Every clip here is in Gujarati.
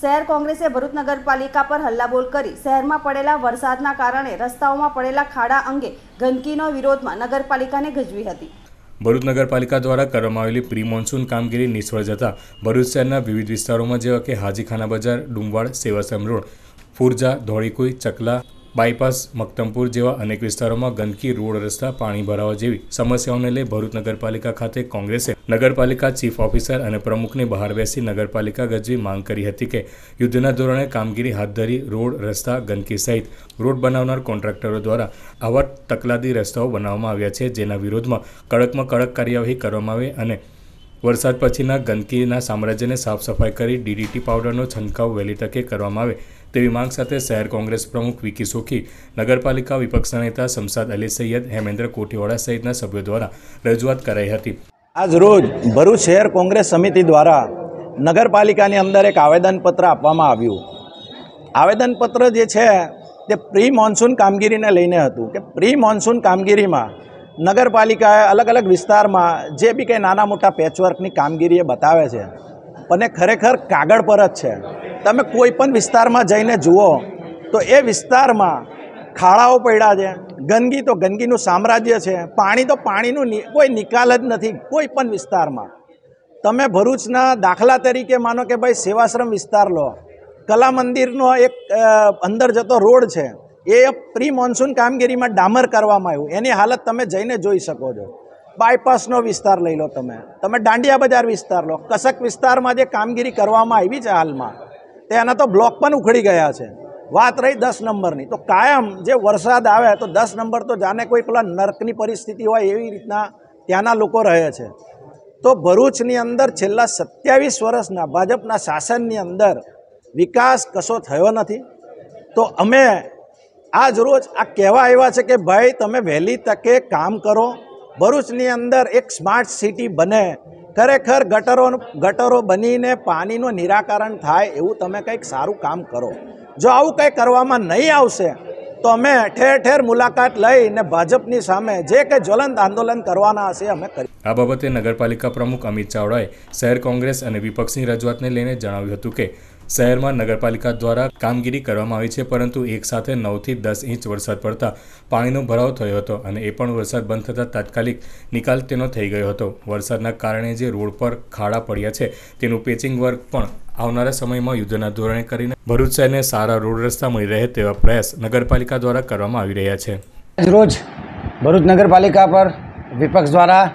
શહેર કોંગ્રેસે ભરૂચ નગરપાલિકા પર હલ્લાબોલ કરી શહેરમાં પડેલા વરસાદના કારણે રસ્તાઓમાં પડેલા ખાડા અંગે ગંદકીનો વિરોધમાં નગરપાલિકાને ગજવી હતી। ભરૂચ નગરપાલિકા દ્વારા કરવામાં આવેલી પ્રી મોન્સૂન કામગીરી નિષ્ફળ જતા ભરૂચ શહેરના વિવિધ વિસ્તારોમાં જેવા કે હાજીખાના બજાર, ડુમવાડ, સેવાસમ રોડ, ફુરજા, ધોળીકુઈ, ચકલા, બાયપાસ, મક્તમપુર જેવા અનેક વિસ્તારોમાં ગંદકી, રોડ રસ્તા, પાણી ભરાવા જેવી સમસ્યાઓને લઈ ભરૂચ નગરપાલિકા ખાતે કોંગ્રેસે નગરપાલિકા ચીફ ઓફિસર અને પ્રમુખની બહાર બેસી નગરપાલિકા ગજવી માંગ કરી હતી કે યુદ્ધના ધોરણે કામગીરી હાથ ધરી રોડ રસ્તા, ગંદકી સહિત રોડ બનાવનાર કોન્ટ્રાક્ટરો દ્વારા આવા તકલાદી રસ્તાઓ બનાવવામાં આવ્યા છે, જેના વિરોધમાં કડકમાં કડક કાર્યવાહી કરવામાં આવે અને વરસાદ પછીના ગંદકીના સામ્રાજ્યને સાફ સફાઈ કરી ડીડીટી પાવડરનો છંટકાવ વહેલી તકે કરવામાં આવે તેવી માંગ સાથે શહેર કોંગ્રેસ પ્રમુખ વિકી સોખી, નગરપાલિકા વિપક્ષના નેતા શમશાદ અલી સૈયદ, હેમેન્દ્ર કોઠીવાડા સહિતના સભ્યો દ્વારા રજૂઆત કરાઈ હતી। આજ રોજ ભરૂચ શહેર કોંગ્રેસ સમિતિ દ્વારા નગરપાલિકાની અંદર એક આવેદનપત્ર આપવામાં આવ્યું। આવેદનપત્ર જે છે તે પ્રી મોન્સૂન કામગીરીને લઈને હતું કે પ્રી મોન્સૂન કામગીરીમાં નગરપાલિકાએ અલગ અલગ વિસ્તારમાં જે બી કંઈ નાના મોટા પેચવર્કની કામગીરી એ બતાવે છે અને ખરેખર કાગળ પર જ છે। તમે કોઈ પણ વિસ્તારમાં જઈને જુઓ તો એ વિસ્તારમાં ખાડાઓ પડ્યા છે, ગંદકી તો ગંદકીનું સામ્રાજ્ય છે, પાણી તો પાણીનું કોઈ નિકાલ જ નથી કોઈ પણ વિસ્તારમાં। તમે ભરૂચના દાખલા તરીકે માનો કે ભાઈ સેવાશ્રમ વિસ્તાર લો, કલા મંદિરનો એક અંદર જતો રોડ છે, એ પ્રી મોન્સૂન કામગીરીમાં ડામર કરવામાં આવ્યું, એની હાલત તમે જઈને જોઈ શકો છો। બાયપાસનો વિસ્તાર લઈ લો, તમે દાંડિયા બજાર વિસ્તાર લો, કસક વિસ્તારમાં જે કામગીરી કરવામાં આવી છે હાલમાં તેના તો બ્લોક પણ ઉખડી ગયા છે। વાત રહી 10 નંબરની, તો કાયમ જે વરસાદ આવે તો 10 નંબર તો જાણે કોઈ પેલા નર્કની પરિસ્થિતિ હોય એવી રીતના ત્યાંના લોકો રહે છે। તો ભરૂચની અંદર છેલ્લા 27 વર્ષના ભાજપના શાસનની અંદર વિકાસ કશો થયો નથી। તો અમે આજ રોજ આ કહેવા આવ્યા છે કે ભાઈ તમે વહેલી તકે કામ કરો, ભરૂચની અંદર એક સ્માર્ટ સિટી બને, ખરેખર ગટરો બનીને પાણીનું નિરાકરણ થાય એવું તમે કંઈક સારું કામ કરો। જો આવું કંઈ કરવામાં નહીં આવશે તો અમે ઠેર ઠેર મુલાકાત લઈને ભાજપની સામે જે કંઈ જ્વલંત આંદોલન કરવાના હશે અમે કરીએ। આ બાબતે નગરપાલિકા પ્રમુખ અમિત ચાવડાએ શહેર કોંગ્રેસ અને વિપક્ષની રજૂઆતને લઈને જણાવ્યું હતું કે શહેરમાં નગરપાલિકા દ્વારા કામગીરી કરવામાં આવી છે, પરંતુ એક સાથે 9 થી 10 ઇંચ વરસાદ પડતા પાણીનો ભરાવ થયો હતો અને એ પણ વરસાદ બંધ થતાં તાત્કાલિક નિકાલ તેનો થઈ ગયો હતો। વરસાદના કારણે જે રોડ પર ખાડા પડ્યા છે તેનું પેચિંગ વર્ક પણ આવનારા સમયમાં યુદ્ધના ધોરણે કરીને ભરૂચ શહેરને સારા રોડ રસ્તા મળી રહે તેવા પ્રયાસ નગરપાલિકા દ્વારા કરવામાં આવી રહ્યા છે। રોજ ભરૂચ નગરપાલિકા પર વિપક્ષ દ્વારા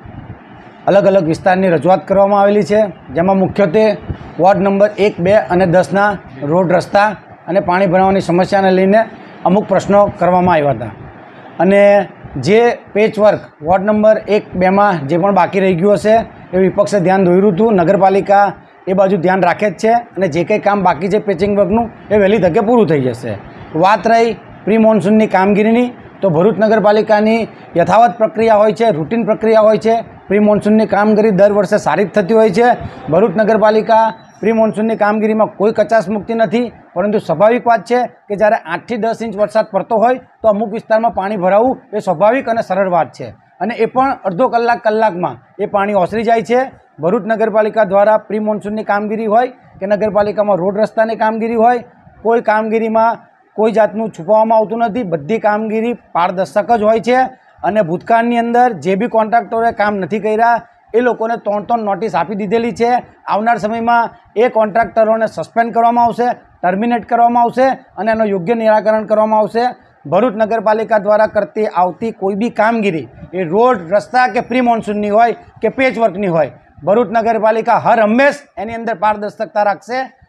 અલગ અલગ વિસ્તારની રજૂઆત કરવામાં આવેલી છે, જેમાં મુખ્યત્વે વોર્ડ નંબર 1, 2 અને 10ના રોડ રસ્તા અને પાણી ભરાવાની સમસ્યાને લઈને અમુક પ્રશ્નો કરવામાં આવ્યા હતા અને જે પેચવર્ક વોર્ડ નંબર 1, 2માં જે પણ બાકી રહી ગયું હશે એ વિપક્ષે ધ્યાન દોર્યું હતું। નગરપાલિકા એ બાજુ ધ્યાન રાખે જ છે અને જે કંઈ કામ બાકી છે પેચિંગ વર્કનું એ વહેલી તકે પૂરું થઈ જશે। વાત રહી પ્રી મોન્સૂનની કામગીરીની, તો ભરૂચ નગરપાલિકાની યથાવત પ્રક્રિયા હોય છે, રૂટીન પ્રક્રિયા હોય છે। પ્રી મોન્સૂનની કામગીરી દર વર્ષે સારી જ થતી હોય છે। ભરૂચ નગરપાલિકા પ્રી મોન્સૂનની કામગીરીમાં કોઈ કચાશ મુક્તિ નથી, પરંતુ સ્વાભાવિક વાત છે કે જ્યારે 8 થી 10 ઇંચ વરસાદ પડતો હોય તો અમુક વિસ્તારમાં પાણી ભરાવવું એ સ્વાભાવિક અને સરળ વાત છે અને એ પણ અડધો કલાકમાં એ પાણી ઓસરી જાય છે। ભરૂચ નગરપાલિકા દ્વારા પ્રી મોન્સૂનની કામગીરી હોય કે નગરપાલિકામાં રોડ રસ્તાની કામગીરી હોય, કોઈ કામગીરીમાં કોઈ જાતનું છુપાવવામાં આવતું નથી, બધી કામગીરી પારદર્શક જ હોય છે અને ભૂતકાળની અંદર જે બી કોન્ટ્રાક્ટરોએ કામ નથી કર્યા એ લોકોને 3 નોટિસ આપી દીધેલી છે। આવનાર સમયમાં એ કોન્ટ્રાક્ટરોને સસ્પેન્ડ કરવામાં આવશે, ટર્મિનેટ કરવામાં આવશે અને એનું યોગ્ય નિરાકરણ કરવામાં આવશે। ભરૂચ નગરપાલિકા દ્વારા કરતી આવતી કોઈ બી કામગીરી એ રોડ રસ્તા કે પ્રી મોન્સૂનની હોય કે પેચવર્કની હોય, ભરૂચ નગરપાલિકા હર હંમેશ એની અંદર પારદર્શકતા રાખશે